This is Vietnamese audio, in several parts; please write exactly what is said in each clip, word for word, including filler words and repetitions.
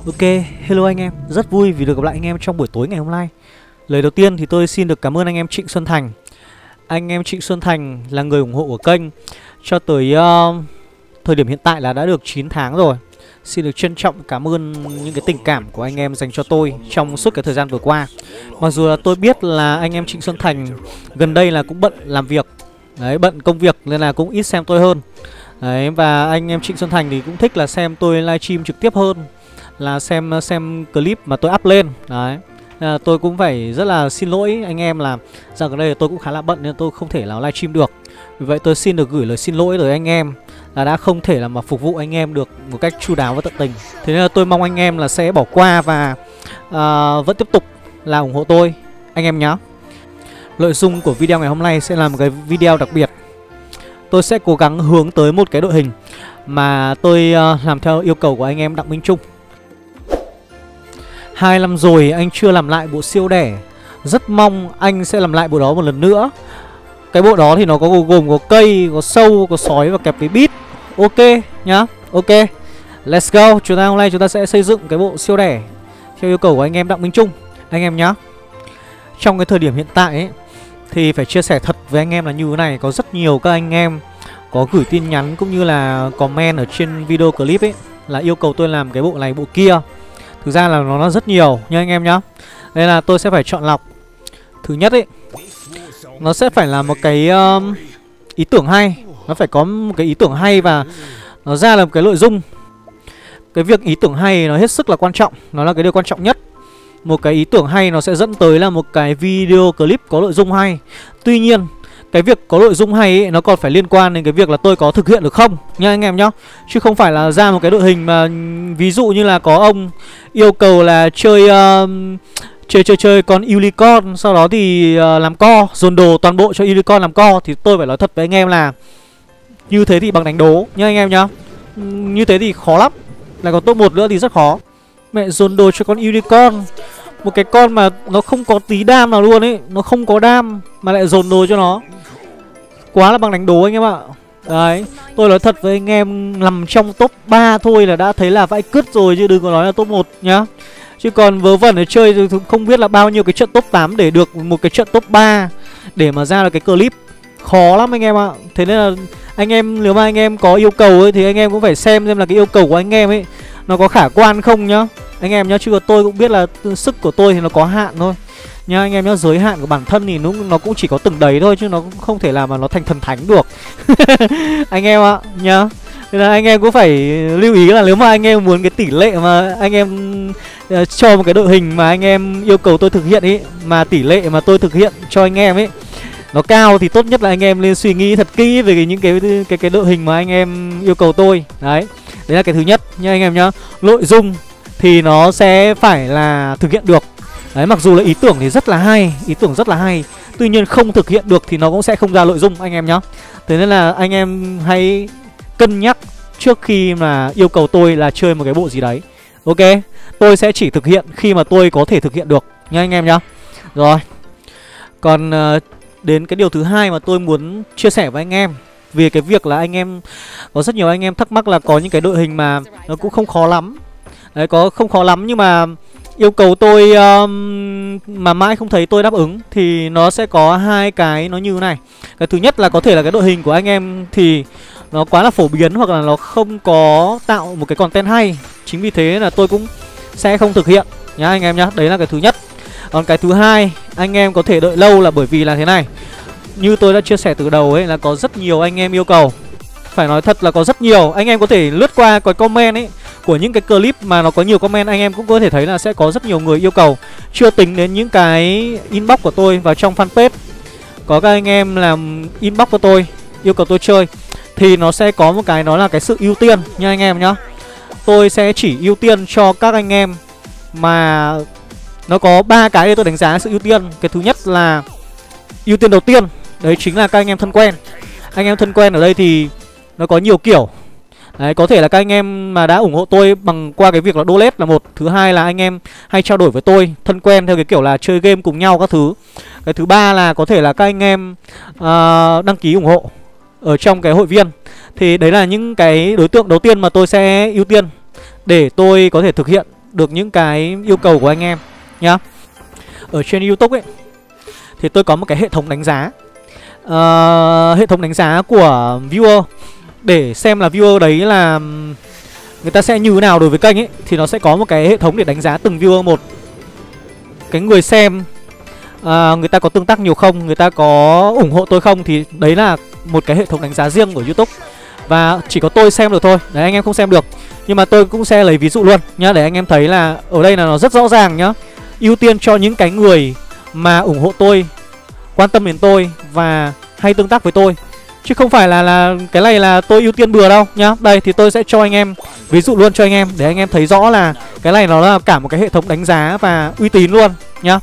Ok, hello anh em, rất vui vì được gặp lại anh em trong buổi tối ngày hôm nay. Lời đầu tiên thì tôi xin được cảm ơn anh em Trịnh Xuân Thành. Anh em Trịnh Xuân Thành là người ủng hộ của kênh cho tới uh, thời điểm hiện tại là đã được chín tháng rồi. Xin được trân trọng cảm ơn những cái tình cảm của anh em dành cho tôi trong suốt cái thời gian vừa qua. Mặc dù là tôi biết là anh em Trịnh Xuân Thành gần đây là cũng bận làm việc, đấy, bận công việc nên là cũng ít xem tôi hơn. Đấy, và anh em Trịnh Xuân Thành thì cũng thích là xem tôi livestream trực tiếp hơn là xem xem clip mà tôi up lên. Đấy, à, tôi cũng phải rất là xin lỗi anh em là dạo gần đây tôi cũng khá là bận nên tôi không thể nào livestream được. Vì vậy tôi xin được gửi lời xin lỗi tới anh em là đã không thể là mà phục vụ anh em được một cách chu đáo và tận tình. Thế nên là tôi mong anh em là sẽ bỏ qua và à, vẫn tiếp tục là ủng hộ tôi anh em nhé. Nội dung của video ngày hôm nay sẽ là một cái video đặc biệt. Tôi sẽ cố gắng hướng tới một cái đội hình mà tôi uh, làm theo yêu cầu của anh em Đặng Minh Trung. Hai năm rồi anh chưa làm lại bộ siêu đẻ, rất mong anh sẽ làm lại bộ đó một lần nữa. Cái bộ đó thì nó có gồm có cây, có sâu, có sói và kẹp với beat. Ok nhá, ok. Let's go, chúng ta hôm nay chúng ta sẽ xây dựng cái bộ siêu đẻ theo yêu cầu của anh em Đặng Minh Trung anh em nhá. Trong cái thời điểm hiện tại ấy, thì phải chia sẻ thật với anh em là như thế này. Có rất nhiều các anh em có gửi tin nhắn cũng như là comment ở trên video clip ấy là yêu cầu tôi làm cái bộ này bộ kia. Thực ra là nó rất nhiều nha anh em nhá. Nên là tôi sẽ phải chọn lọc. Thứ nhất ấy, nó sẽ phải là một cái um, ý tưởng hay. Nó phải có một cái ý tưởng hay và nó ra là một cái nội dung. Cái việc ý tưởng hay nó hết sức là quan trọng. Nó là cái điều quan trọng nhất. Một cái ý tưởng hay nó sẽ dẫn tới là một cái video clip có nội dung hay. Tuy nhiên cái việc có nội dung hay ấy, nó còn phải liên quan đến cái việc là tôi có thực hiện được không nha anh em nhá. Chứ không phải là ra một cái đội hình mà ví dụ như là có ông yêu cầu là chơi uh, Chơi chơi chơi con unicorn, sau đó thì uh, làm co, dồn đồ toàn bộ cho unicorn làm co. Thì tôi phải nói thật với anh em là như thế thì bằng đánh đố nha anh em nhá. Như thế thì khó lắm. Lại còn top một nữa thì rất khó. Mẹ dồn đồ cho con unicorn, một cái con mà nó không có tí đam nào luôn ấy, nó không có đam mà lại dồn đồ cho nó, quá là bằng đánh đố anh em ạ. Đấy, tôi nói thật với anh em, nằm trong top ba thôi là đã thấy là vãi cứt rồi, chứ đừng có nói là top một nhá. Chứ còn vớ vẩn để chơi không biết là bao nhiêu cái trận top tám để được một cái trận top ba để mà ra là cái clip khó lắm anh em ạ. Thế nên là anh em nếu mà anh em có yêu cầu ấy thì anh em cũng phải xem xem là cái yêu cầu của anh em ấy nó có khả quan không nhá anh em nhá. Chứ còn tôi cũng biết là sức của tôi thì nó có hạn thôi nha anh em nhá. Giới hạn của bản thân thì nó, nó cũng chỉ có từng đấy thôi, chứ nó cũng không thể làm mà nó thành thần thánh được anh em ạ nhá. Nên là anh em cũng phải lưu ý là nếu mà anh em muốn cái tỷ lệ mà anh em uh, cho một cái đội hình mà anh em yêu cầu tôi thực hiện ấy, mà tỷ lệ mà tôi thực hiện cho anh em ấy nó cao thì tốt nhất là anh em nên suy nghĩ thật kỹ về cái, những cái cái cái đội hình mà anh em yêu cầu tôi. Đấy, đấy là cái thứ nhất nha anh em nhá. Nội dung thì nó sẽ phải là thực hiện được. Đấy, mặc dù là ý tưởng thì rất là hay, ý tưởng rất là hay, tuy nhiên không thực hiện được thì nó cũng sẽ không ra nội dung anh em nhá. Thế nên là anh em hãy cân nhắc trước khi mà yêu cầu tôi là chơi một cái bộ gì đấy. Ok, tôi sẽ chỉ thực hiện khi mà tôi có thể thực hiện được nha anh em nhá. Rồi, còn uh, đến cái điều thứ hai mà tôi muốn chia sẻ với anh em về cái việc là anh em có rất nhiều anh em thắc mắc là có những cái đội hình mà nó cũng không khó lắm. Đấy, có không khó lắm nhưng mà yêu cầu tôi um, mà mãi không thấy tôi đáp ứng. Thì nó sẽ có hai cái nó như thế này. Cái thứ nhất là có thể là cái đội hình của anh em thì nó quá là phổ biến hoặc là nó không có tạo một cái content hay. Chính vì thế là tôi cũng sẽ không thực hiện nhá anh em nhá. Đấy là cái thứ nhất. Còn cái thứ hai, anh em có thể đợi lâu là bởi vì là thế này. Như tôi đã chia sẻ từ đầu ấy là có rất nhiều anh em yêu cầu. Phải nói thật là có rất nhiều. Anh em có thể lướt qua cái comment ấy của những cái clip mà nó có nhiều comment, anh em cũng có thể thấy là sẽ có rất nhiều người yêu cầu. Chưa tính đến những cái inbox của tôi vào trong fanpage. Có các anh em làm inbox của tôi yêu cầu tôi chơi. Thì nó sẽ có một cái, nó là cái sự ưu tiên nha anh em nhá. Tôi sẽ chỉ ưu tiên cho các anh em mà nó có ba cái để tôi đánh giá sự ưu tiên. Cái thứ nhất là ưu tiên đầu tiên, đấy chính là các anh em thân quen. Anh em thân quen ở đây thì nó có nhiều kiểu. Đấy, có thể là các anh em mà đã ủng hộ tôi bằng qua cái việc là donate là một. Thứ hai là anh em hay trao đổi với tôi, thân quen theo cái kiểu là chơi game cùng nhau các thứ. Cái thứ ba là có thể là các anh em uh, đăng ký ủng hộ ở trong cái hội viên. Thì đấy là những cái đối tượng đầu tiên mà tôi sẽ ưu tiên để tôi có thể thực hiện được những cái yêu cầu của anh em nhá. Ở trên YouTube ấy thì tôi có một cái hệ thống đánh giá, uh, hệ thống đánh giá của viewer, để xem là viewer đấy là người ta sẽ như thế nào đối với kênh ấy. Thì nó sẽ có một cái hệ thống để đánh giá từng viewer một. Cái người xem uh, người ta có tương tác nhiều không, người ta có ủng hộ tôi không, thì đấy là một cái hệ thống đánh giá riêng của YouTube. Và chỉ có tôi xem được thôi, đấy, anh em không xem được. Nhưng mà tôi cũng sẽ lấy ví dụ luôn nhá, để anh em thấy là ở đây là nó rất rõ ràng nhá. Ưu tiên cho những cái người mà ủng hộ tôi, quan tâm đến tôi và hay tương tác với tôi, chứ không phải là là cái này là tôi ưu tiên bừa đâu nhá. Đây thì tôi sẽ cho anh em ví dụ luôn cho anh em, để anh em thấy rõ là cái này nó là cả một cái hệ thống đánh giá và uy tín luôn nhá.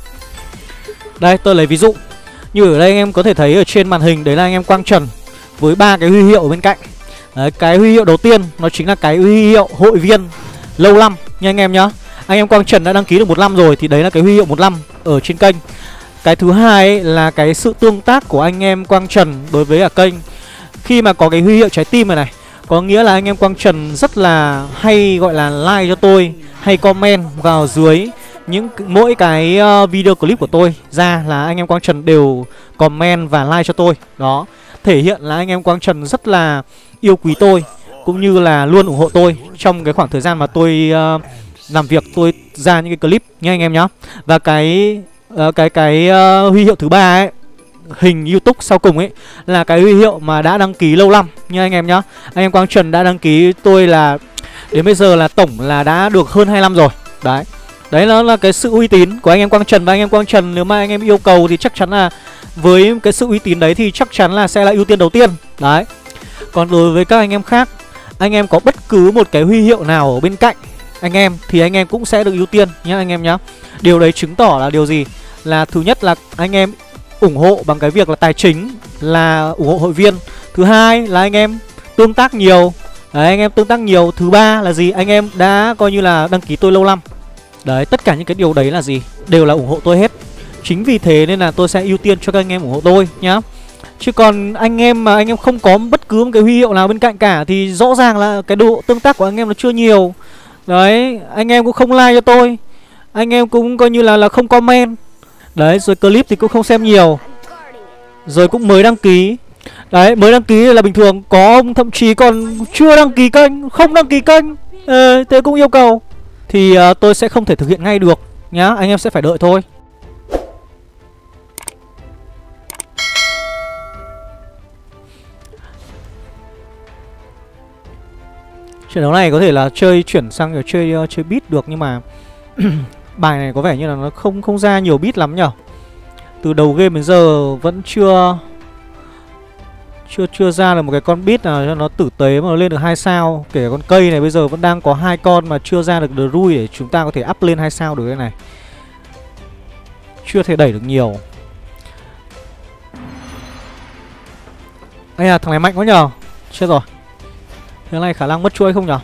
Đây tôi lấy ví dụ như ở đây anh em có thể thấy ở trên màn hình, đấy là anh em Quang Trần với ba cái huy hiệu ở bên cạnh. Đấy, cái huy hiệu đầu tiên nó chính là cái huy hiệu hội viên lâu năm nha anh em nhá. Anh em Quang Trần đã đăng ký được một năm rồi thì đấy là cái huy hiệu một năm ở trên kênh. Cái thứ hai ấy là cái sự tương tác của anh em Quang Trần đối với cả kênh. Khi mà có cái huy hiệu trái tim này này, có nghĩa là anh em Quang Trần rất là hay gọi là like cho tôi, hay comment vào dưới những mỗi cái uh, video clip của tôi ra là anh em Quang Trần đều comment và like cho tôi. Đó, thể hiện là anh em Quang Trần rất là yêu quý tôi, cũng như là luôn ủng hộ tôi trong cái khoảng thời gian mà tôi uh, làm việc, tôi ra những cái clip nha anh em nhá. Và cái uh, cái cái uh, huy hiệu thứ ba ấy, hình YouTube sau cùng ấy, là cái huy hiệu mà đã đăng ký lâu năm nha anh em nhá. Anh em Quang Trần đã đăng ký tôi là đến bây giờ là tổng là đã được hơn hai năm rồi. Đấy, đấy nó là cái sự uy tín của anh em Quang Trần. Và anh em Quang Trần nếu mà anh em yêu cầu thì chắc chắn là với cái sự uy tín đấy thì chắc chắn là sẽ là ưu tiên đầu tiên. Đấy. Còn đối với các anh em khác, anh em có bất cứ một cái huy hiệu nào ở bên cạnh anh em thì anh em cũng sẽ được ưu tiên nhá anh em nhá. Điều đấy chứng tỏ là điều gì? Là thứ nhất là anh em ủng hộ bằng cái việc là tài chính, là ủng hộ hội viên. Thứ hai là anh em tương tác nhiều. Đấy, anh em tương tác nhiều. Thứ ba là gì? Anh em đã coi như là đăng ký tôi lâu năm. Đấy, tất cả những cái điều đấy là gì? Đều là ủng hộ tôi hết. Chính vì thế nên là tôi sẽ ưu tiên cho các anh em ủng hộ tôi nhá. Chứ còn anh em mà anh em không có bất cứ một cái huy hiệu nào bên cạnh cả thì rõ ràng là cái độ tương tác của anh em nó chưa nhiều. Đấy, anh em cũng không like cho tôi, anh em cũng coi như là là không comment. Đấy, rồi clip thì cũng không xem nhiều, rồi cũng mới đăng ký. Đấy, mới đăng ký là bình thường. Có ông thậm chí còn chưa đăng ký kênh, không đăng ký kênh, ờ, thế cũng yêu cầu. Thì uh, tôi sẽ không thể thực hiện ngay được nhá, anh em sẽ phải đợi thôi. Trận đấu này có thể là chơi chuyển sang chơi uh, chơi beat được, nhưng mà bài này có vẻ như là nó không không ra nhiều beat lắm nhở. Từ đầu game đến giờ vẫn chưa chưa chưa ra được một cái con beat nào cho nó tử tế mà nó lên được hai sao. Kể cả con cây này bây giờ vẫn đang có hai con mà chưa ra được Druid để chúng ta có thể up lên hai sao được cái này. Chưa thể đẩy được nhiều. Ây à, thằng này mạnh quá nhờ. Chết rồi. Thế này khả năng mất chuỗi không nhở?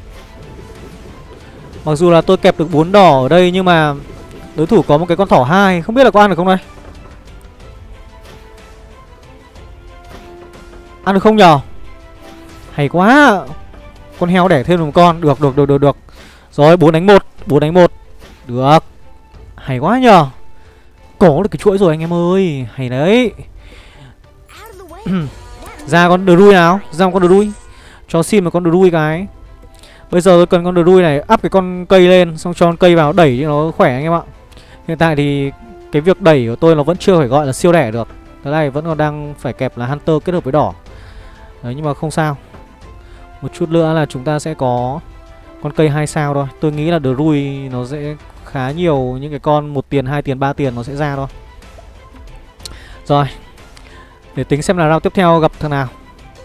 Mặc dù là tôi kẹp được bốn đỏ ở đây nhưng mà đối thủ có một cái con thỏ hai, không biết là có ăn được không đây. Ăn được không nhờ? Hay quá. Con heo đẻ thêm một con. Được được được được được. Rồi bốn đánh một, bốn đánh một. Được. Hay quá nhờ. Có được cái chuỗi rồi anh em ơi. Hay đấy. Ra con Druid nào. Ra một con Druid. Cho xin một con Druid cái. Bây giờ tôi cần con Druid này up cái con cây lên, xong cho con cây vào đẩy cho nó khỏe anh em ạ. Hiện tại thì cái việc đẩy của tôi nó vẫn chưa phải gọi là siêu đẻ được. Cái này vẫn còn đang phải kẹp là Hunter kết hợp với đỏ. Đấy, nhưng mà không sao. Một chút nữa là chúng ta sẽ có con cây hai sao thôi. Tôi nghĩ là Druid nó sẽ khá nhiều những cái con một tiền, hai tiền, ba tiền nó sẽ ra thôi. Rồi. Để tính xem là round tiếp theo gặp thằng nào.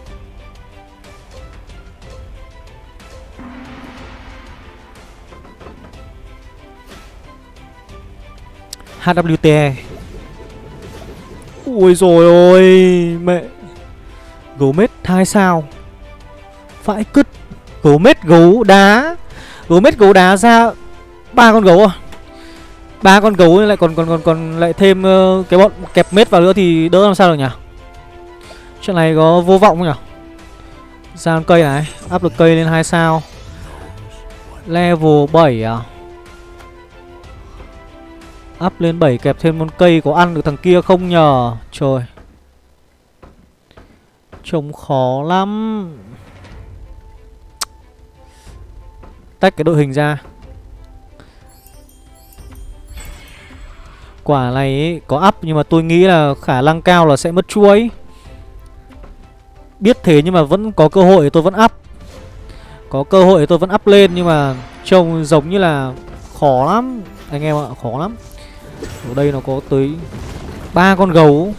hát vê tê e. Ui rồi ôi mẹ. Gấu mết hai sao. Vãi cứt. Gấu mết gấu đá. Gấu mết gấu đá ra ba con gấu à. Ba con gấu lại còn còn còn còn lại thêm uh, cái bọn kẹp mết vào nữa thì đỡ làm sao được nhỉ. Chuyện này có vô vọng không nhỉ. Ra con cây này, áp lực cây lên hai sao. Level bảy à. Up lên bảy kẹp thêm con cây có ăn được thằng kia không nhờ? Trời, trông khó lắm. Tách cái đội hình ra. Quả này ấy, có up nhưng mà tôi nghĩ là khả năng cao là sẽ mất chuỗi. Biết thế nhưng mà vẫn có cơ hội tôi vẫn up. Có cơ hội tôi vẫn up lên nhưng mà trông giống như là khó lắm anh em ạ, khó lắm. Ở đây nó có tới ba con gấu.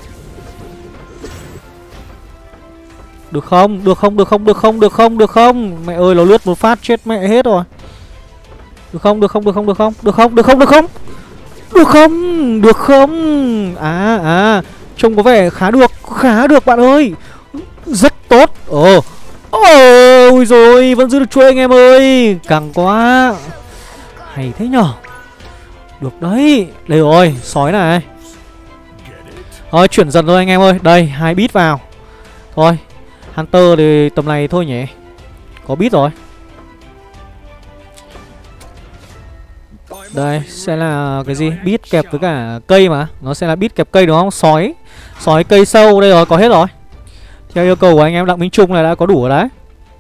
Được không? Được không? Được không? Được không? Được không? Được không? Mẹ ơi, nó lướt một phát chết mẹ hết rồi. Được không? Được không? Được không? Được không? Được không? Được không? Được không? Được không? Được không? À à, trông có vẻ khá được, khá được bạn ơi. Rất tốt. Ồ. Ôi rồi, vẫn giữ được chuỗi anh em ơi. Căng quá. Hay thế nhở. Được đấy. Đây rồi, sói này. Thôi chuyển dần thôi anh em ơi. Đây, hai bit vào. Thôi, Hunter thì tầm này thôi nhỉ. Có bit rồi. Đây, sẽ là cái gì? Bit kẹp với cả cây mà. Nó sẽ là bit kẹp cây đúng không? Sói. Sói cây sâu, đây rồi, có hết rồi. Theo yêu cầu của anh em Đặng Minh Trung này đã có đủ rồi đấy.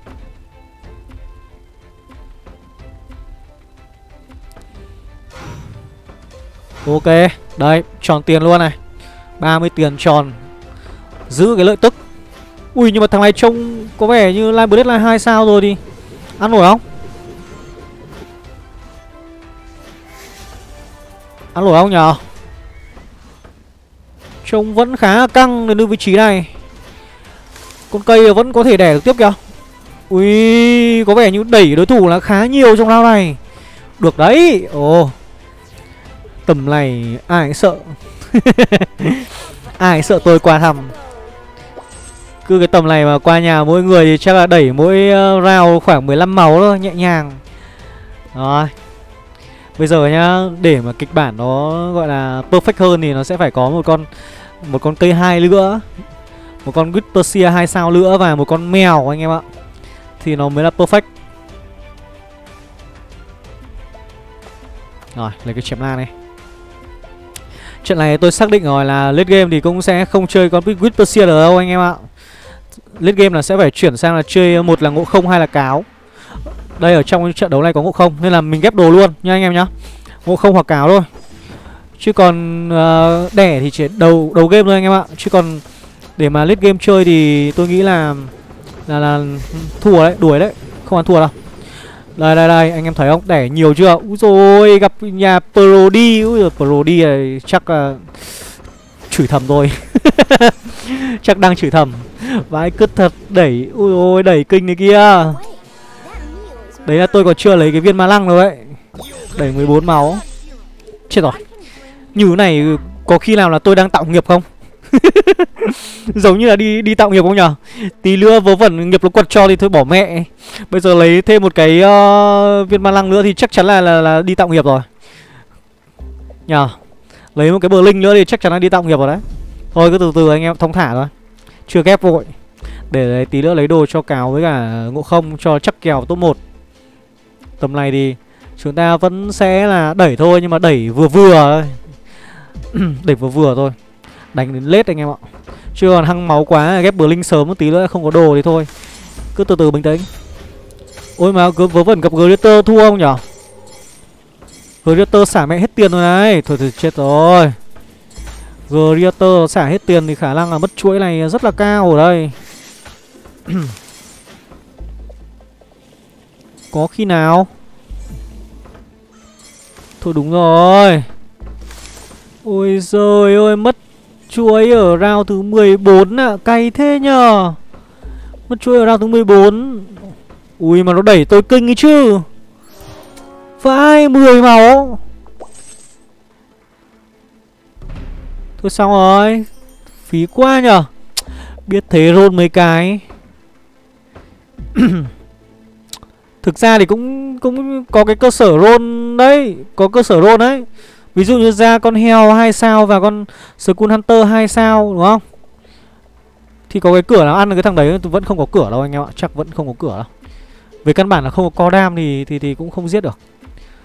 Ok, đây, tròn tiền luôn này. ba mươi tiền tròn. Giữ cái lợi tức. Ui nhưng mà thằng này trông có vẻ như Live Blade là hai sao rồi đi. Ăn nổi không? Ăn nổi không nhờ? Trông vẫn khá là căng đến vị trí này. Con cây vẫn có thể đẻ được tiếp kìa. Ui, có vẻ như đẩy đối thủ là khá nhiều trong round này. Được đấy. Ồ, tầm này ai sợ. Ai sợ tôi qua thăm. Cứ cái tầm này mà qua nhà mỗi người thì chắc là đẩy mỗi round khoảng mười lăm máu thôi, nhẹ nhàng. Rồi. Bây giờ nhá, để mà kịch bản nó gọi là perfect hơn thì nó sẽ phải có một con một con cây hai nữa, một con Whispersia hai sao nữa và một con mèo anh em ạ. Thì nó mới là perfect. Rồi, lấy cái chém lan này. Trận này tôi xác định rồi là late game thì cũng sẽ không chơi con Whispersia được đâu anh em ạ. Late game là sẽ phải chuyển sang là chơi một là ngộ không hai là cáo. Đây ở trong trận đấu này có ngộ không nên là mình ghép đồ luôn nha anh em nhá. Ngộ không hoặc cáo thôi. Chứ còn uh, đẻ thì chỉ đầu đầu game thôi anh em ạ. Chứ còn để mà late game chơi thì tôi nghĩ là là, là thua đấy, đuổi đấy, không ăn thua đâu. Đây đây đây, anh em thấy không? Đẻ nhiều chưa? Úi rồi gặp nhà Prodi, úi rồi Prodi này chắc là chửi thầm thôi. Chắc đang chửi thầm. Vãi cứt thật, đẩy, ui ôi đẩy kinh này kia. Đấy là tôi còn chưa lấy cái viên ma lăng đâu đấy. Đẩy mười bốn máu. Chết rồi. Như thế này có khi nào là tôi đang tạo nghiệp không? Giống như là đi đi tạo nghiệp không nhở? Tí nữa vớ vẩn nghiệp nó quật cho thì thôi bỏ mẹ. Bây giờ lấy thêm một cái uh, viên ma lăng nữa thì chắc chắn là, là là đi tạo nghiệp rồi nhờ. Lấy một cái bờ linh nữa thì chắc chắn là đi tạo nghiệp rồi đấy. Thôi cứ từ từ anh em thong thả thôi. Chưa ghép vội. Để lấy tí nữa lấy đồ cho cáo với cả ngộ không cho chắc kèo top một. Tầm này thì chúng ta vẫn sẽ là đẩy thôi, nhưng mà đẩy vừa vừa thôi. Đẩy vừa vừa thôi. Đánh đến lết anh em ạ. Chứ còn hăng máu quá ghép bờ linh sớm một tí nữa không có đồ thì thôi. Cứ từ từ bình tĩnh. Ôi mà cứ vớ vẩn gặp Greater thua không nhở? Greater xả mẹ hết tiền rồi này. Thôi thì chết rồi. Greater xả hết tiền thì khả năng là mất chuỗi này rất là cao ở đây. Có khi nào? Thôi đúng rồi. Ôi giời ơi, mất chuỗi ở round thứ mười bốn ạ. À. Cay thế nhờ. Mất chuỗi ở round thứ mười bốn. Ui mà nó đẩy tôi kinh ấy chứ. Vãi, mười máu. Thôi xong rồi. Phí quá nhờ. Biết thế roll mấy cái. Thực ra thì cũng cũng có cái cơ sở roll đấy. Có cơ sở roll đấy. Ví dụ như ra con heo hai sao và con Skull Hunter hai sao đúng không? Thì có cái cửa nào ăn được cái thằng đấy. Vẫn không có cửa đâu anh em ạ. Chắc vẫn không có cửa đâu. Về căn bản là không có co đam thì, thì, thì cũng không giết được.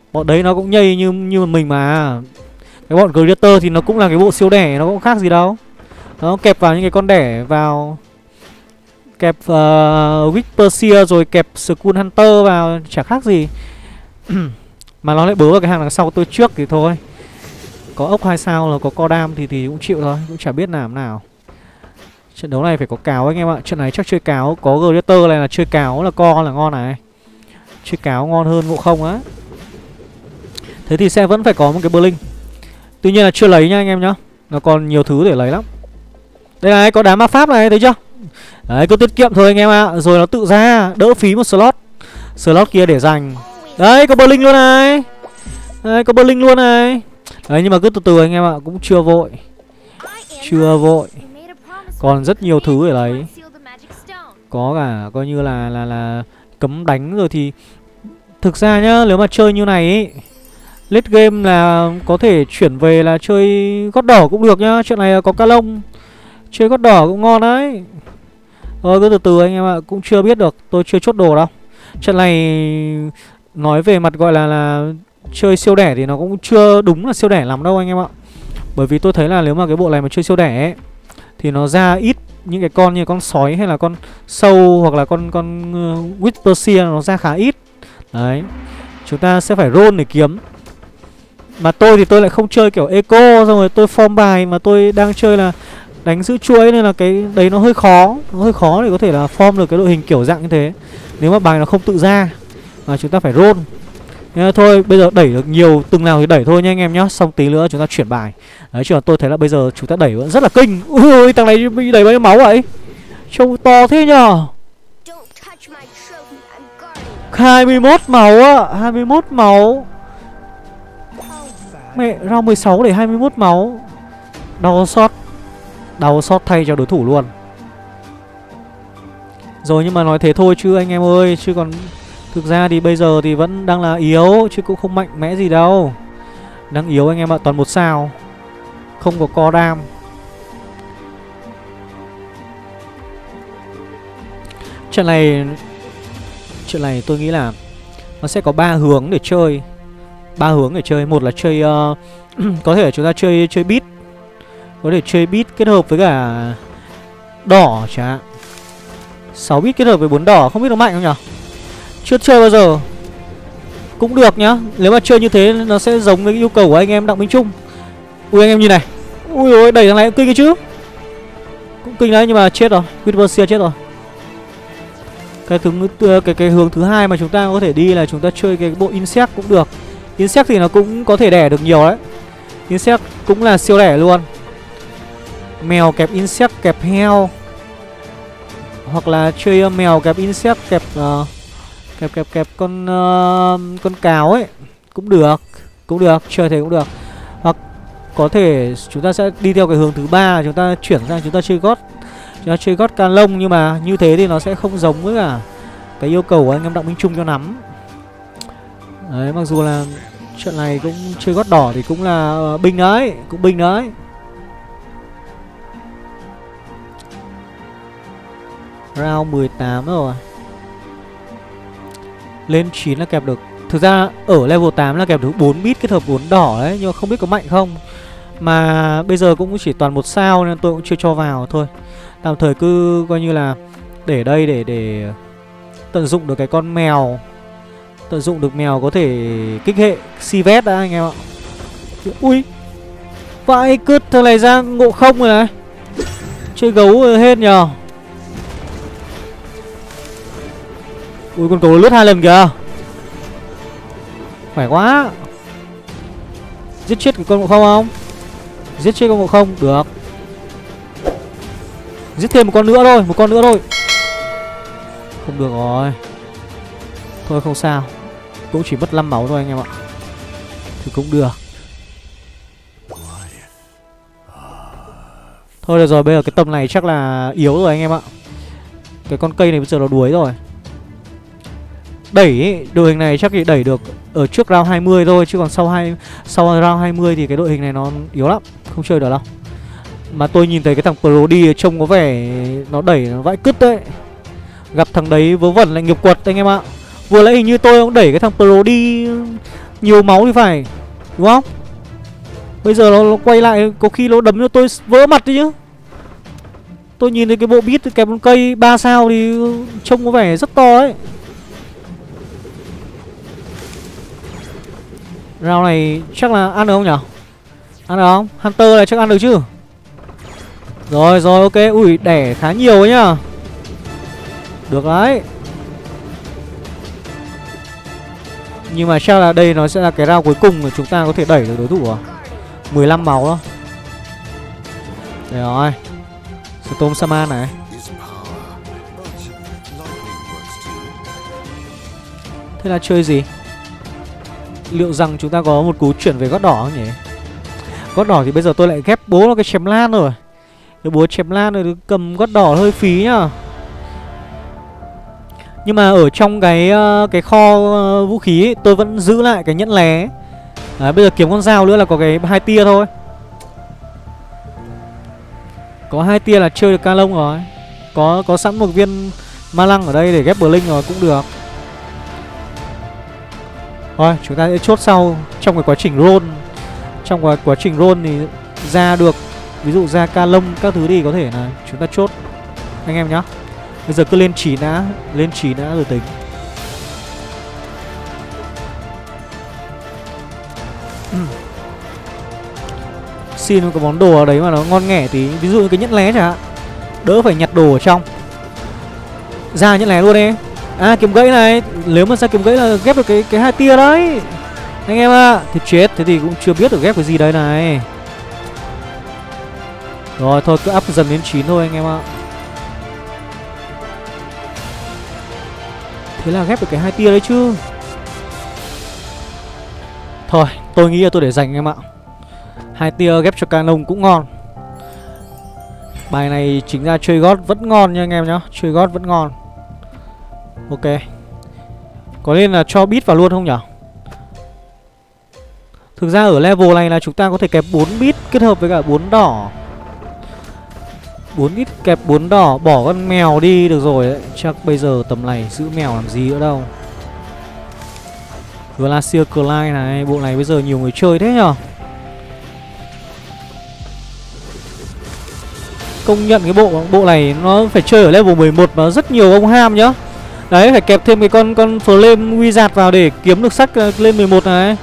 Bọn đấy nó cũng nhây như như mình mà. Cái bọn Greater thì nó cũng là cái bộ siêu đẻ, nó cũng khác gì đâu. Nó kẹp vào những cái con đẻ vào, kẹp uh, Whisper rồi kẹp Skull Hunter vào, chả khác gì. Mà nó lại bớ vào cái hàng đằng sau tôi trước thì thôi. Có ốc hai sao là có co đam thì thì cũng chịu thôi, cũng chả biết làm nào. Trận đấu này phải có cáo anh em ạ. Trận này chắc chơi cáo, có Greater này là chơi cáo là co là ngon này. Chơi cáo ngon hơn ngộ không á. Thế thì sẽ vẫn phải có một cái Blink. Tuy nhiên là chưa lấy nha anh em nhá. Nó còn nhiều thứ để lấy lắm. Đây này, có đám ma pháp này, thấy chưa? Đấy, cứ tiết kiệm thôi anh em ạ. Rồi nó tự ra, đỡ phí một slot. Slot kia để dành. Đấy, có Blink luôn này. Đấy, có Blink luôn này. Đấy, nhưng mà cứ từ từ anh em ạ, cũng chưa vội. Chưa vội. Còn rất nhiều thứ để lấy. Có cả coi như là là là cấm đánh rồi thì thực ra nhá, nếu mà chơi như này ấy, late game là có thể chuyển về là chơi gót đỏ cũng được nhá. Chuyện này có ca lông, chơi gót đỏ cũng ngon đấy. Thôi cứ từ từ anh em ạ, cũng chưa biết được, tôi chưa chốt đồ đâu. Trận này nói về mặt gọi là là chơi siêu đẻ thì nó cũng chưa đúng là siêu đẻ lắm đâu anh em ạ. Bởi vì tôi thấy là nếu mà cái bộ này mà chơi siêu đẻ ấy, thì nó ra ít những cái con như con sói hay là con sâu hoặc là con con uh, Whisper nó ra khá ít. Đấy, chúng ta sẽ phải roll để kiếm. Mà tôi thì tôi lại không chơi kiểu eco, xong rồi tôi form bài mà tôi đang chơi là đánh giữ chuỗi, nên là cái đấy nó hơi khó. Nó hơi khó để có thể là form được cái đội hình kiểu dạng như thế, nếu mà bài nó không tự ra mà chúng ta phải roll. Nên thôi bây giờ đẩy được nhiều từng nào thì đẩy thôi nha anh em nhá. Xong tí nữa chúng ta chuyển bài. Đấy, chứ là tôi thấy là bây giờ chúng ta đẩy vẫn rất là kinh. Ui, thằng này bị đẩy bao nhiêu máu vậy? Trông to thế nhờ. hai mươi mốt máu á, hai mươi mốt máu. Mẹ, round mười sáu để hai mươi mốt máu. Đau xót. Đau xót thay cho đối thủ luôn. Rồi nhưng mà nói thế thôi chứ anh em ơi, chứ còn thực ra thì bây giờ thì vẫn đang là yếu, chứ cũng không mạnh mẽ gì đâu. Đang yếu anh em ạ, toàn một sao. Không có co đam. Trận này Trận này tôi nghĩ là nó sẽ có ba hướng để chơi. Ba hướng để chơi. Một là chơi uh, có thể là chúng ta chơi chơi beat. Có thể chơi beat kết hợp với cả đỏ chẳng hạn. sáu bit kết hợp với bốn đỏ, không biết nó mạnh không nhỉ? Chưa chơi bao giờ. Cũng được nhá. Nếu mà chơi như thế nó sẽ giống với yêu cầu của anh em Đặng Minh Trung. Ui anh em nhìn này. Ui ôi, đẩy thằng này cũng kinh cái chứ. Cũng kinh đấy, nhưng mà chết rồi. Whisper chết rồi. Cái thứ cái cái hướng thứ hai mà chúng ta có thể đi là chúng ta chơi cái bộ Insect cũng được. Insect thì nó cũng có thể đẻ được nhiều đấy. Insect cũng là siêu đẻ luôn. Mèo kẹp Insect kẹp heo. Hoặc là chơi mèo kẹp Insect kẹp uh, kẹp kẹp kẹp con uh, con cáo ấy cũng được, cũng được, chơi thế cũng được. Hoặc có thể chúng ta sẽ đi theo cái hướng thứ ba, chúng ta chuyển sang chúng ta chơi gót, chúng ta chơi gót ca lông, nhưng mà như thế thì nó sẽ không giống với cả cái yêu cầu của anh em Đặng Minh Trung cho lắm. Đấy, mặc dù là trận này cũng chơi gót đỏ thì cũng là uh, binh đấy, cũng binh đấy. Round mười tám rồi. Lên chín là kẹp được. Thực ra ở level tám là kẹp được bốn bit kết hợp bốn đỏ đấy. Nhưng mà không biết có mạnh không. Mà bây giờ cũng chỉ toàn một sao nên tôi cũng chưa cho vào thôi. Tạm thời cứ coi như là để đây để để tận dụng được cái con mèo. Tận dụng được mèo có thể kích hệ Sivet đã anh em ạ. Ui, vãi cứt, thằng này ra ngộ không rồi này. Chơi gấu hết nhờ. Ui, con cầu lướt hai lần kìa. Khỏe quá. Giết chết cái con ngộ không không? Giết chết con ngộ không, được. Giết thêm một con nữa thôi, một con nữa thôi. Không được rồi. Thôi không sao. Cũng chỉ mất năm máu thôi anh em ạ. Thì cũng được. Thôi được rồi, bây giờ cái tầm này chắc là yếu rồi anh em ạ. Cái con cây này bây giờ nó đuối rồi. Đẩy ấy, đội hình này chắc thì đẩy được ở trước round hai mươi thôi. Chứ còn sau hai sau round hai mươi thì cái đội hình này nó yếu lắm. Không chơi được đâu. Mà tôi nhìn thấy cái thằng Pro đi trông có vẻ nó đẩy nó vãi cứt đấy. Gặp thằng đấy vớ vẩn lại nghiệp quật anh em ạ. Vừa nãy hình như tôi cũng đẩy cái thằng Pro đi Nhiều máu thì phải, đúng không? Bây giờ nó, nó quay lại có khi nó đấm cho tôi vỡ mặt đi chứ. Tôi nhìn thấy cái bộ beat kẹp con cây ba sao thì trông có vẻ rất to đấy. Round này chắc là ăn được không nhở? Ăn được không? Hunter này chắc ăn được chứ. Rồi rồi ok. Ui đẻ khá nhiều ấy nhá. Được đấy. Nhưng mà chắc là đây nó sẽ là cái round cuối cùng mà chúng ta có thể đẩy được đối thủ à? mười lăm máu đó. Đây rồi. Storm Shaman này. Thế là chơi gì? Liệu rằng chúng ta có một cú chuyển về gót đỏ không nhỉ? Gót đỏ thì bây giờ tôi lại ghép bố nó cái chém lan rồi. Cái búa chém lan rồi cầm gót đỏ hơi phí nhá. Nhưng mà ở trong cái cái kho vũ khí ấy, tôi vẫn giữ lại cái nhẫn lé. Đấy, bây giờ kiếm con dao nữa là có cái hai tia thôi. Có hai tia là chơi được ca lông rồi. Có có sẵn một viên ma lăng ở đây để ghép bờ linh rồi cũng được. Thôi chúng ta sẽ chốt sau. Trong cái quá trình roll, Trong cái quá trình roll thì ra được, ví dụ ra ca lông các thứ thì có thể là chúng ta chốt anh em nhá. Bây giờ cứ lên trí đã. Lên trí đã rồi tính. Xin một cái món đồ ở đấy mà nó ngon nghẻ tí. Ví dụ như cái nhẫn lé chẳng hạn, đỡ phải nhặt đồ ở trong. Ra nhẫn lé luôn đi. À kiếm gãy này. Nếu mà ra kiếm gãy là ghép được cái cái hai tia đấy anh em ạ. À. Thì chết. Thế thì cũng chưa biết được ghép cái gì đây này. Rồi thôi cứ up dần đến chín thôi anh em ạ. À. Thế là ghép được cái hai tia đấy chứ. Thôi tôi nghĩ là tôi để dành em ạ. Hai tia ghép cho canon cũng ngon. Bài này chính ra chơi gót vẫn ngon nha anh em nhá. Chơi gót vẫn ngon. Ok. Có nên là cho bit vào luôn không nhở? Thực ra ở level này là chúng ta có thể kẹp bốn bit kết hợp với cả bốn đỏ. bốn bit kẹp bốn đỏ, bỏ con mèo đi được rồi đấy. Chắc bây giờ tầm này giữ mèo làm gì nữa đâu. Glacier Clyde này, bộ này bây giờ nhiều người chơi thế nhở? Công nhận cái bộ bộ này nó phải chơi ở level mười một mà rất nhiều ông ham nhá. Đấy phải kẹp thêm cái con con Flame Wizard vào để kiếm được sách lên mười một này.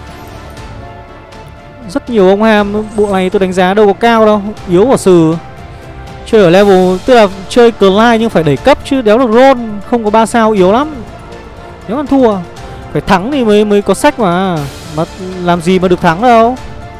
Rất nhiều ông ham. Bộ này tôi đánh giá đâu có cao đâu, yếu quả sừ. Chơi ở level, tức là chơi Clyde nhưng phải đẩy cấp chứ đéo được roll. Không có ba sao yếu lắm. Nếu ăn thua phải thắng thì mới mới có sách mà. Mà làm gì mà được thắng đâu.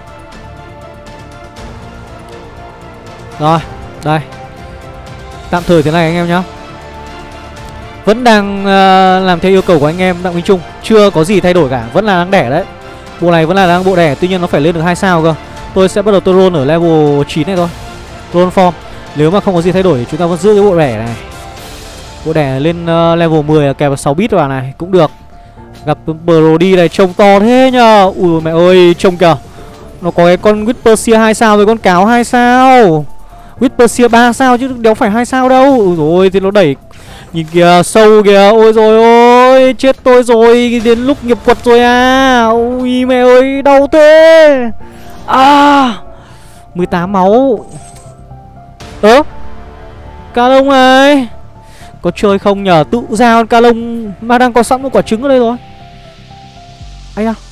Rồi, đây. Tạm thời thế này anh em nhá. Vẫn đang uh, làm theo yêu cầu của anh em Đặng Minh Trung. Chưa có gì thay đổi cả, vẫn là đang đẻ đấy. Bộ này vẫn là đang bộ đẻ, tuy nhiên nó phải lên được hai sao cơ. Tôi sẽ bắt đầu tôi roll ở level chín này thôi. Roll form. Nếu mà không có gì thay đổi thì chúng ta vẫn giữ cái bộ đẻ này. Bộ đẻ lên uh, level mười là kèm sáu bit vào này, cũng được. Gặp Brody này trông to thế nhờ. Ui mẹ ơi, trông kìa. Nó có cái con Whisper hai sao với con cáo hai sao. Whisper ba sao chứ đéo phải hai sao đâu. Ui rồi thì nó đẩy. Nhìn kìa, sâu kìa. Ôi rồi ôi, chết tôi rồi. Đến lúc nghiệp quật rồi à. Ui mẹ ơi, đau thế. À, mười tám máu. Ơ, ca lông này có chơi không nhờ? Tự ra con ca lông mà đang có sẵn một quả trứng ở đây rồi. Ây da,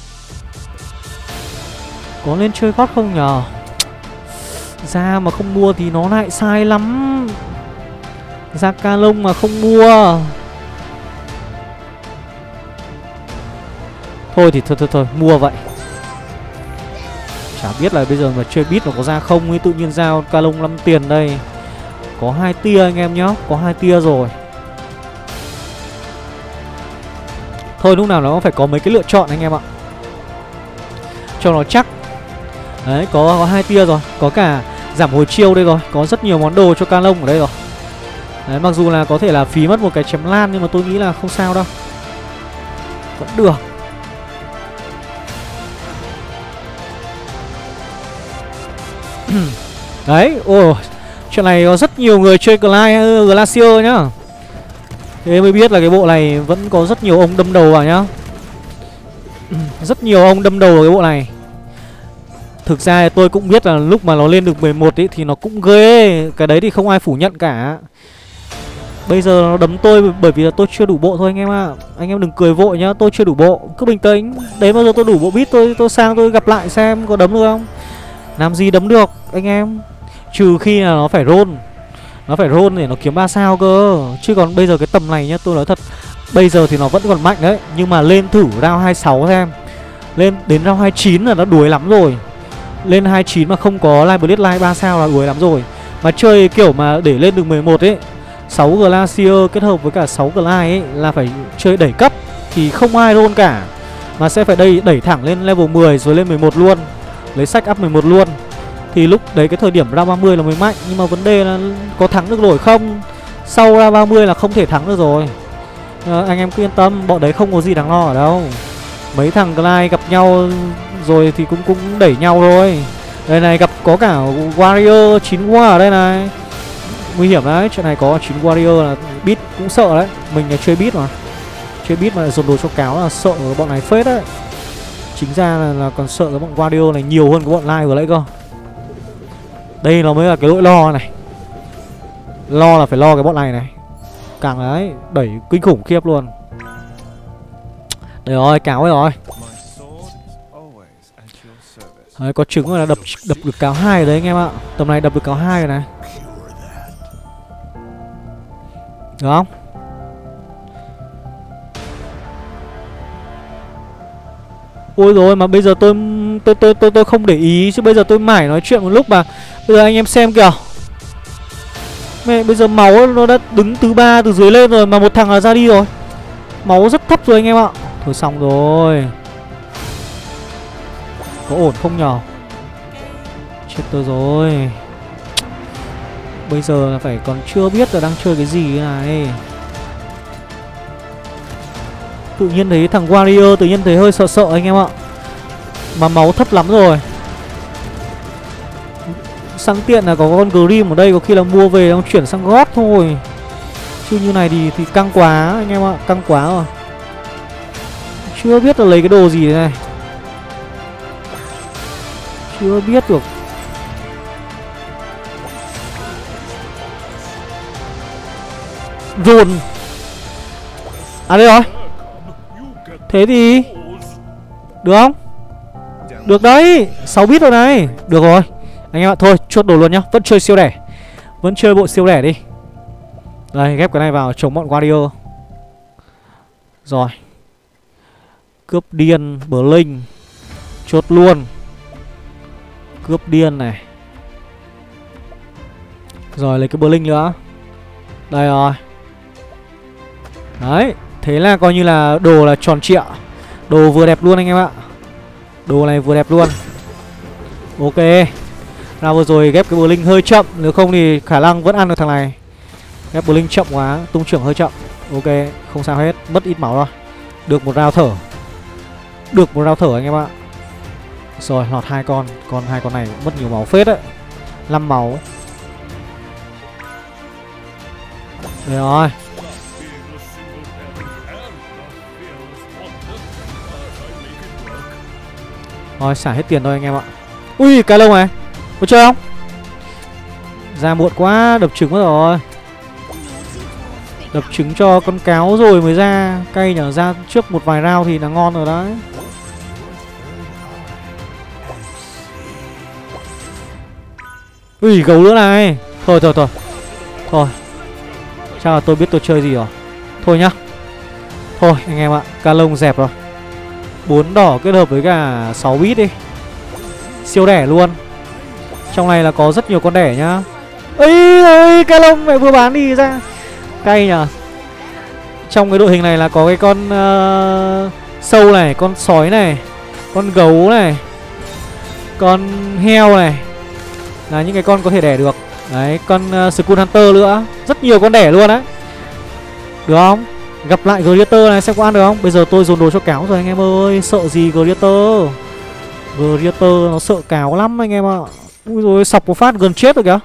có nên chơi gót không nhờ? Ra mà không mua thì nó lại sai lắm. Ra ca lông mà không mua. Thôi thì thôi thôi thôi, mua vậy. Chả biết là bây giờ mà chơi bit nó có ra không ấy. Tự nhiên ra ca lông năm tiền đây. Có hai tia anh em nhá. Có hai tia rồi. Thôi lúc nào nó phải có mấy cái lựa chọn anh em ạ, cho nó chắc. Đấy, có, có hai tia rồi. Có cả giảm hồi chiêu đây rồi. Có rất nhiều món đồ cho ca lông ở đây rồi. Đấy, mặc dù là có thể là phí mất một cái chém lan, nhưng mà tôi nghĩ là không sao đâu, vẫn được. Đấy, ồ, chuyện này có rất nhiều người chơi Clyde Glacier nhá. Thế mới biết là cái bộ này vẫn có rất nhiều ông đâm đầu vào nhá. Rất nhiều ông đâm đầu vào cái bộ này. Thực ra tôi cũng biết là lúc mà nó lên được mười một ấy thì nó cũng ghê. Cái đấy thì không ai phủ nhận cả. Bây giờ nó đấm tôi bởi vì là tôi chưa đủ bộ thôi anh em ạ. À. Anh em đừng cười vội nhá, tôi chưa đủ bộ, cứ bình tĩnh. Đến bao giờ tôi đủ bộ bit tôi tôi sang tôi gặp lại xem có đấm được không. Làm gì đấm được anh em. Trừ khi là nó phải roll. Nó phải roll để nó kiếm ba sao cơ. Chứ còn bây giờ cái tầm này nhá, tôi nói thật, bây giờ thì nó vẫn còn mạnh đấy. Nhưng mà lên thử round hai mươi sáu xem. Lên đến round hai mươi chín là nó đuối lắm rồi. Lên hai mươi chín mà không có Live Blitz Live ba sao là đuối lắm rồi. Mà chơi kiểu mà để lên được mười một ấy, sáu Glacier kết hợp với cả sáu Glide ấy là phải chơi đẩy cấp. Thì không ai roll cả. Mà sẽ phải đẩy, đẩy thẳng lên level mười rồi lên mười một luôn. Lấy sách up mười một luôn. Thì lúc đấy cái thời điểm round ba mươi là mới mạnh. Nhưng mà vấn đề là có thắng được nổi không. Sau round ba mươi là không thể thắng được rồi. à, Anh em cứ yên tâm, bọn đấy không có gì đáng lo ở đâu. Mấy thằng Glide gặp nhau rồi thì cũng cũng đẩy nhau thôi. Đây này, gặp có cả Warrior chín War ở đây này. Nguy hiểm đấy, chuyện này có chín Warrior là beat cũng sợ đấy. Mình là chơi beat mà. Chơi beat mà dồn đồ cho cáo là sợ bọn này phết đấy. Chính ra là, là còn sợ cái bọn Warrior này nhiều hơn cái bọn Live vừa nãy cơ. Đây nó mới là cái nỗi lo này. Lo là phải lo cái bọn này này. Càng đấy, đẩy kinh khủng khiếp luôn. Đây rồi, cáo ấy rồi. Đấy, có trứng rồi là đập đập được cáo hai đấy anh em ạ. Tầm này đập được cáo hai rồi này. Được không? Ôi rồi mà bây giờ tôi tôi tôi tôi tôi không để ý chứ bây giờ tôi mải nói chuyện một lúc mà bây giờ anh em xem kìa. Mẹ bây giờ máu nó đã đứng từ ba từ dưới lên rồi mà một thằng là ra đi rồi. Máu rất thấp rồi anh em ạ. Thôi xong rồi. Có ổn không nhờ? Chết tôi rồi. Bây giờ là phải còn chưa biết là đang chơi cái gì này. Tự nhiên thấy thằng Warrior tự nhiên thấy hơi sợ sợ anh em ạ. Mà máu thấp lắm rồi. Sẵn tiện là có con Grim ở đây, có khi là mua về ông chuyển sang gót thôi. Chứ như này thì thì căng quá anh em ạ, căng quá rồi. Chưa biết là lấy cái đồ gì này. Chưa biết được. Rồn. À đây rồi. Thế thì được không? Được đấy, sáu bit rồi này. Được rồi. Anh em ạ, thôi chốt đồ luôn nhá. Vẫn chơi siêu đẻ. Vẫn chơi bộ siêu đẻ đi. Đây, ghép cái này vào chống bọn Warrior. Rồi. Cướp điên, Blink. Chốt luôn. Cướp điên này. Rồi lấy cái Blink nữa. Đây rồi. Đấy. Thế là coi như là đồ là tròn trịa. Đồ vừa đẹp luôn anh em ạ. Đồ này vừa đẹp luôn. Ok. Nào vừa rồi ghép cái Blink hơi chậm. Nếu không thì khả năng vẫn ăn được thằng này. Ghép Blink chậm quá. Tung trưởng hơi chậm. Ok. Không sao hết. Mất ít máu rồi. Được một round thở. Được một round thở anh em ạ. Rồi lọt hai con. Còn hai con này mất nhiều máu phết đấy. Năm máu. Đây rồi. Rồi xả hết tiền thôi anh em ạ. Ui cái lông này. Có chơi không? Ra muộn quá. Đập trứng mất rồi. Đập trứng cho con cáo rồi mới ra. Cay nhở, ra trước một vài round thì là ngon rồi đấy. Ui gấu nữa này. Thôi thôi thôi. Thôi. Chắc là tôi biết tôi chơi gì rồi. Thôi nhá. Thôi anh em ạ. Ca lông dẹp rồi. Bốn đỏ kết hợp với cả sáu bit đi. Siêu đẻ luôn. Trong này là có rất nhiều con đẻ nhá. Ây ơi, ca lông mẹ vừa bán đi ra. Cay nhờ. Trong cái đội hình này là có cái con uh, sâu này, con sói này, con gấu này, con heo này. Là những cái con có thể đẻ được. Đấy, con uh, Skull Hunter nữa. Rất nhiều con đẻ luôn đấy. Được không? Gặp lại Greater này xem có ăn được không? Bây giờ tôi dồn đồ cho cáo rồi anh em ơi. Sợ gì Greater. Greater nó sợ cáo lắm anh em ạ. Ui rồi sọc một phát gần chết rồi kìa.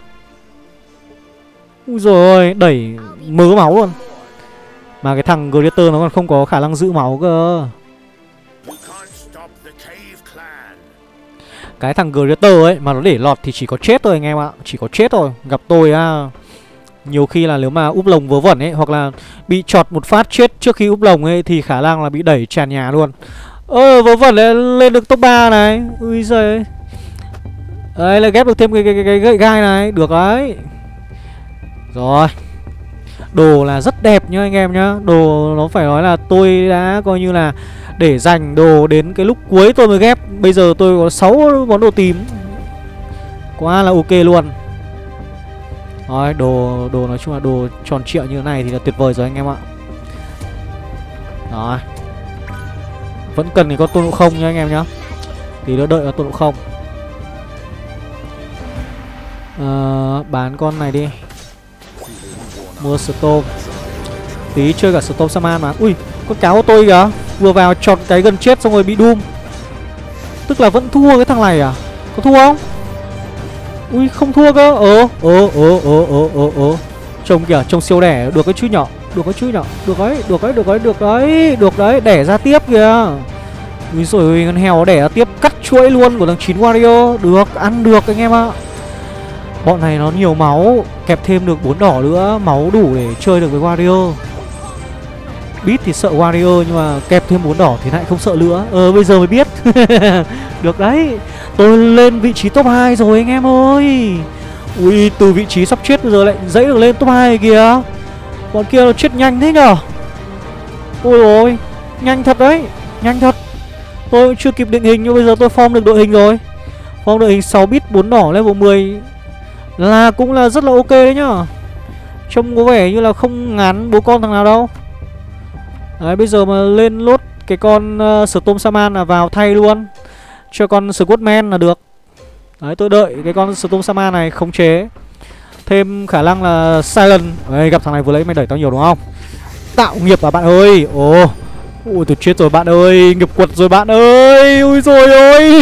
Ui rồi đẩy mớ máu luôn. Mà cái thằng Greater nó còn không có khả năng giữ máu cơ. Cái thằng Greater ấy mà nó để lọt thì chỉ có chết thôi anh em ạ. Chỉ có chết thôi. Gặp tôi á, nhiều khi là nếu mà úp lồng vớ vẩn ấy, hoặc là bị chọt một phát chết trước khi úp lồng ấy, thì khả năng là bị đẩy tràn nhà luôn. Ơ vớ vẩn lên, lên được top ba này. Ui giời. Đấy lại ghép được thêm cái, cái, cái, cái gậy gai này. Được đấy. Rồi. Đồ là rất đẹp nhá anh em nhá. Đồ nó phải nói là tôi đã coi như là để dành đồ đến cái lúc cuối tôi mới ghép. Bây giờ tôi có sáu món đồ tím. Quá là ok luôn. Rồi đồ, đồ nói chung là đồ tròn trịa như thế này thì là tuyệt vời rồi anh em ạ. Rồi. Vẫn cần thì có tôn ngộ không nha anh em nhá. Tí nữa đợi có tôn ngộ không. Ờ, bán con này đi. Mua Storm. Tí chơi cả Storm Shaman mà. Ui, con cáo của tôi kìa. Vừa vào chọn cái gần chết xong rồi bị doom. Tức là vẫn thua cái thằng này à? Có thua không? Ui, không thua cơ. Ờ, ờ, ờ, ờ, ờ, ờ, ờ. Trông kìa, trông siêu đẻ. Được cái chứ nhỏ. Được cái chứ nhỏ. Được đấy, được đấy, được đấy, được đấy. Được đấy, đẻ ra tiếp kìa. Ui rồi con heo đẻ ra tiếp. Cắt chuỗi luôn của thằng chín Wario. Được, ăn được anh em ạ. Bọn này nó nhiều máu. Kẹp thêm được bốn đỏ nữa. Máu đủ để chơi được với Wario. Beat thì sợ Wario, nhưng mà kẹp thêm bốn đỏ thì lại không sợ nữa. Ờ bây giờ mới biết. Được đấy. Tôi lên vị trí top hai rồi anh em ơi. Ui, từ vị trí sắp chết bây giờ lại dãy được lên top hai kìa. Bọn kia nó chết nhanh thế nhở. Ôi ôi, nhanh thật đấy. Nhanh thật. Tôi cũng chưa kịp định hình nhưng bây giờ tôi form được đội hình rồi. Form đội hình sáu bit bốn đỏ level mười là cũng là rất là ok đấy nhá. Trông có vẻ như là không ngán bố con thằng nào đâu. Đấy, bây giờ mà lên lốt cái con uh, Storm Shaman là vào thay luôn cho con Squadman là được. Đấy, tôi đợi cái con Storm Shaman này khống chế thêm khả năng là Silent. Đấy, gặp thằng này vừa lấy mày đẩy tao nhiều đúng không? Tạo nghiệp à bạn ơi. Ồ, ôi tôi chết rồi bạn ơi. Nghiệp quật rồi bạn ơi. Ui rồi ôi.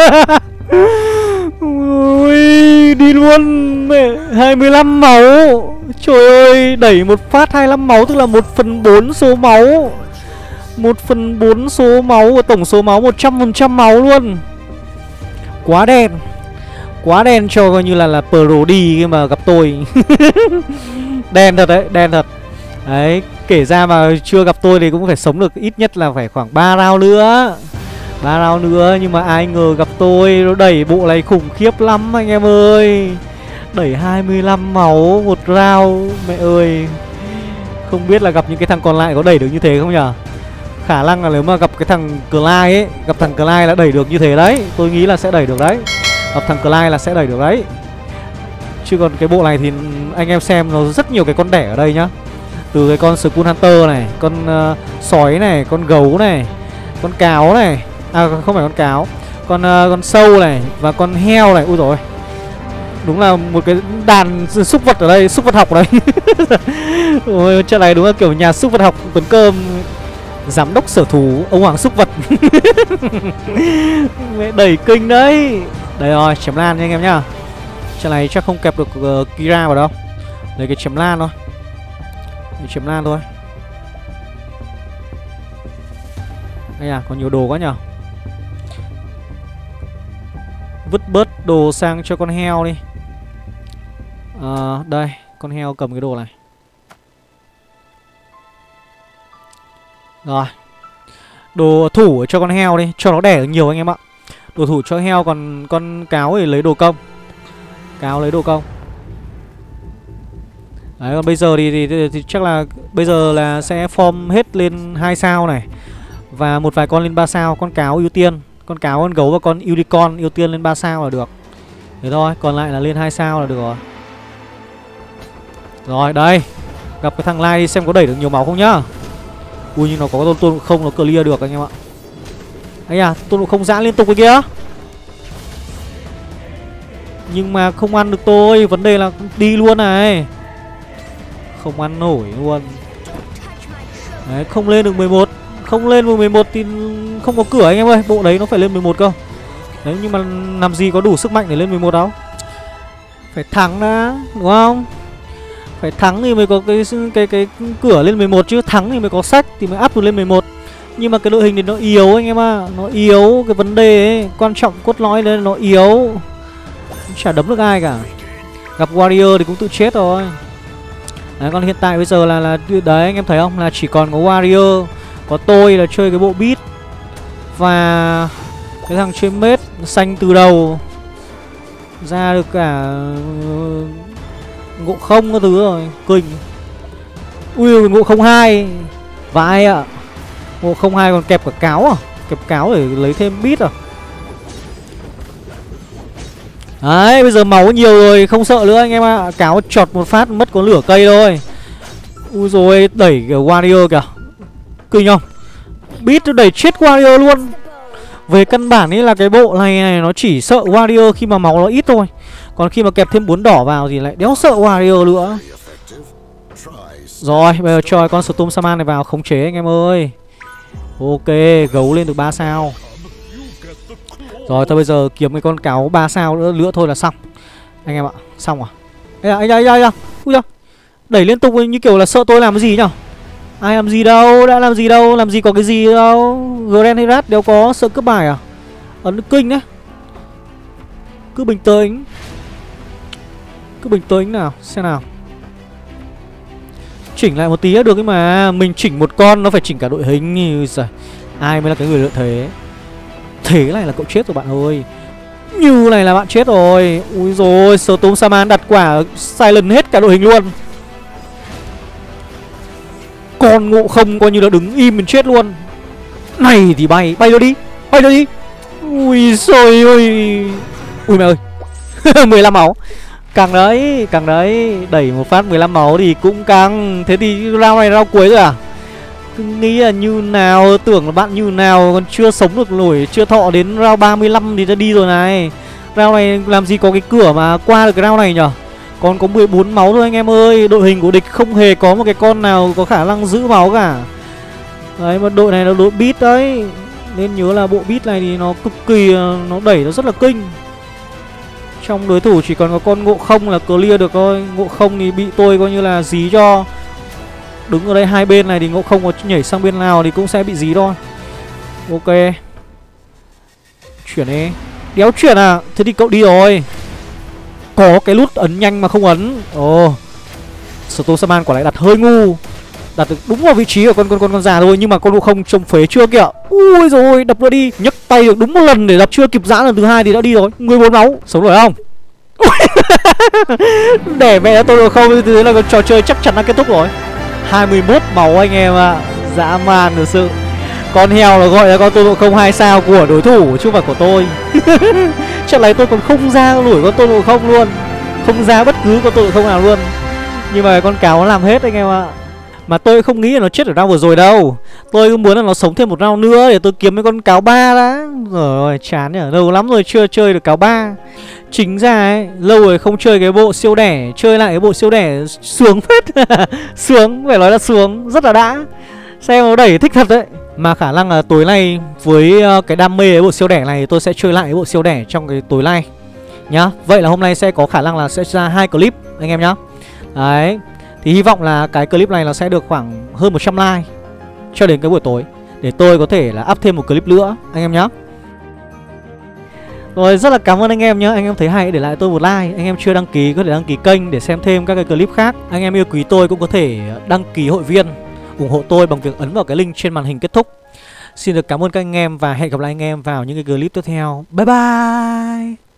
Ui, đi luôn. Hai mươi lăm máu. Trời ơi, đẩy một phát hai mươi lăm máu. Tức là một phần bốn số máu. Một phần bốn số máu của tổng số máu một trăm phần trăm máu luôn. Quá đen. Quá đen cho coi như là là pro đi khi mà gặp tôi. Đen thật đấy, đen thật. Đấy, kể ra mà chưa gặp tôi thì cũng phải sống được ít nhất là phải khoảng ba round nữa. Ba round nữa, nhưng mà ai ngờ gặp tôi. Nó đẩy bộ này khủng khiếp lắm anh em ơi. Đẩy hai mươi lăm máu một round. Mẹ ơi. Không biết là gặp những cái thằng còn lại có đẩy được như thế không nhở? Khả năng là nếu mà gặp cái thằng Clyde ấy, gặp thằng Clyde là đẩy được như thế đấy. Tôi nghĩ là sẽ đẩy được đấy. Gặp thằng Clyde là sẽ đẩy được đấy. Chứ còn cái bộ này thì anh em xem nó rất nhiều cái con đẻ ở đây nhá. Từ cái con Skull Hunter này, con uh, sói này, con gấu này, con cáo này. À không phải con cáo, con uh, con sâu này và con heo này. Ui rồi, đúng là một cái đàn súc vật ở đây, súc vật học ở đây. Ôi, trận này đúng là kiểu nhà súc vật học Tuấn Cơm, giám đốc sở thú ông hoàng súc vật. Mẹ đẩy kinh đấy. Đây rồi, chém lan nha anh em nhá. Trận này chắc không kẹp được uh, Kira vào đâu. Lấy cái chém lan thôi. Lấy chém lan thôi. Đây à, có nhiều đồ quá nhở. Vứt bớt đồ sang cho con heo đi. À, đây, con heo cầm cái đồ này. Rồi. Đồ thủ cho con heo đi, cho nó đẻ được nhiều anh em ạ. Đồ thủ cho heo, còn con cáo thì lấy đồ công. Cáo lấy đồ công. Đấy, còn bây giờ thì, thì, thì, thì chắc là bây giờ là sẽ form hết lên hai sao này. Và một vài con lên ba sao. Con cáo ưu tiên. Con cáo, con gấu và con unicorn ưu tiên lên ba sao là được. Thế thôi, còn lại là lên hai sao là được rồi. Rồi, đây. Gặp cái thằng Lai đi xem có đẩy được nhiều máu không nhá. Ui, nhưng nó có tôn tôn không, nó clear được anh em ạ. Ấy à, tôn không giã liên tục cái kia. Nhưng mà không ăn được tôi. Vấn đề là đi luôn này. Không ăn nổi luôn. Đấy, không lên được mười một. Không lên được mười một thì không có cửa anh em ơi. Bộ đấy nó phải lên mười một cơ. Đấy, nhưng mà làm gì có đủ sức mạnh để lên mười một đâu. Phải thắng đã, đúng không? Phải thắng thì mới có cái cái cái cửa lên mười một chứ. Thắng thì mới có sách thì mới up được lên mười một. Nhưng mà cái đội hình thì nó yếu anh em ạ. À. Nó yếu, cái vấn đề ấy, quan trọng cốt lõi đấy là nó yếu. Chả đấm được ai cả. Gặp Warrior thì cũng tự chết rồi. Đấy, còn hiện tại bây giờ là là đấy anh em thấy không, là chỉ còn có Warrior, có tôi là chơi cái bộ beat và cái thằng chơi mết xanh từ đầu ra được cả ngộ không cái thứ rồi, kinh. Ui, ngộ không hai vãi ạ. Ngộ không hai còn kẹp cả cáo à, kẹp cáo để lấy thêm beat à. Đấy, bây giờ máu nhiều rồi, không sợ nữa anh em ạ. À. Cáo chọt một phát mất có lửa cây thôi. Ui rồi đẩy cái Warrior kìa. Kinh không? Beat nó đẩy chết Warrior luôn. Về căn bản ấy là cái bộ này này nó chỉ sợ Warrior khi mà máu nó ít thôi. Còn khi mà kẹp thêm bốn đỏ vào thì lại đéo sợ Warrior nữa. Rồi, bây giờ cho con Storm Shaman này vào khống chế anh em ơi. Ok, gấu lên được ba sao. Rồi, thôi bây giờ kiếm cái con cáo ba sao nữa, nữa thôi là xong. Anh em ạ, xong à? Ê da, ê da, ê da, ê da. Ui da. Đẩy liên tục như kiểu là sợ tôi làm cái gì nhở? Ai làm gì đâu, đã làm gì đâu, làm gì có cái gì đâu. Gren hay Rat đều có, sợ cướp bài à? Ấn kinh đấy. Cứ bình tĩnh. Cứ bình tĩnh nào, xem nào. Chỉnh lại một tí được ấy mà. Mình chỉnh một con nó phải chỉnh cả đội hình như giời. Ai mới là cái người lợi thế. Thế này là cậu chết rồi bạn ơi. Như này là bạn chết rồi. Ui rồi, Storm Shaman đặt quả silent hết cả đội hình luôn. Con ngộ không coi như là đứng im mình chết luôn. Này thì bay, bay đâu đi. Bay đâu đi. Ui xôi ơi. Ui mẹ ơi. mười lăm máu. Càng đấy, càng đấy. Đẩy một phát mười lăm máu thì cũng càng. Thế thì round này round cuối rồi à? Cứ nghĩ là như nào, tưởng là bạn như nào, còn chưa sống được nổi, chưa thọ đến round ba mươi lăm thì đã đi rồi này. Round này làm gì có cái cửa mà qua được cái round này nhở? Còn có mười bốn máu thôi anh em ơi. Đội hình của địch không hề có một cái con nào có khả năng giữ máu cả. Đấy, mà đội này là đội beat đấy. Nên nhớ là bộ beat này thì nó cực kỳ, nó đẩy nó rất là kinh. Trong đối thủ chỉ còn có con ngộ không là clear được thôi. Ngộ không thì bị tôi coi như là dí cho. Đứng ở đây hai bên này thì ngộ không có nhảy sang bên nào thì cũng sẽ bị dí thôi. Ok. Chuyển đi. Đéo chuyển à? Thế thì cậu đi rồi. Có cái nút ấn nhanh mà không ấn. Ồ. Storm Shaman quả lại đặt hơi ngu. Đặt được đúng vào vị trí của con con con con già thôi. Nhưng mà con ngộ không trông phế chưa kìa. Ui rồi, đập nó đi. Nhấc tay được đúng một lần để đập chưa kịp giã lần thứ hai thì đã đi rồi. mười bốn máu. Sống nổi không? Để mẹ tôi ngộ không. Thế là con trò chơi chắc chắn đã kết thúc rồi. hai mươi mốt máu anh em ạ. À. Dã man thực sự. Con heo là gọi là con Tôn Ngộ Không hai sao của đối thủ chứ không phải của tôi. Chắc là tôi còn không ra nổi con Tôn Ngộ Không luôn. Không ra bất cứ con Tôn Ngộ Không nào luôn. Nhưng mà con cáo nó làm hết anh em ạ. Mà tôi không nghĩ là nó chết ở round vừa rồi đâu. Tôi cũng muốn là nó sống thêm một round nữa để tôi kiếm cái con cáo ba đã. Rồi chán nhỉ, lâu lắm rồi chưa chơi được cáo ba. Chính ra ấy, lâu rồi không chơi cái bộ siêu đẻ. Chơi lại cái bộ siêu đẻ sướng phết. Sướng, phải nói là sướng, rất là đã. Xem nó đẩy thích thật đấy. Mà khả năng là tối nay với cái đam mê cái bộ siêu đẻ này tôi sẽ chơi lại cái bộ siêu đẻ trong cái tối nay nhá. Vậy là hôm nay sẽ có khả năng là sẽ ra hai clip anh em nhá. Đấy. Thì hy vọng là cái clip này nó sẽ được khoảng hơn một trăm like cho đến cái buổi tối để tôi có thể là up thêm một clip nữa anh em nhá. Rồi, rất là cảm ơn anh em nhé. Anh em thấy hay để lại tôi một like. Anh em chưa đăng ký có thể đăng ký kênh để xem thêm các cái clip khác. Anh em yêu quý tôi cũng có thể đăng ký hội viên ủng hộ tôi bằng việc ấn vào cái link trên màn hình kết thúc. Xin được cảm ơn các anh em và hẹn gặp lại anh em vào những cái clip tiếp theo. Bye bye.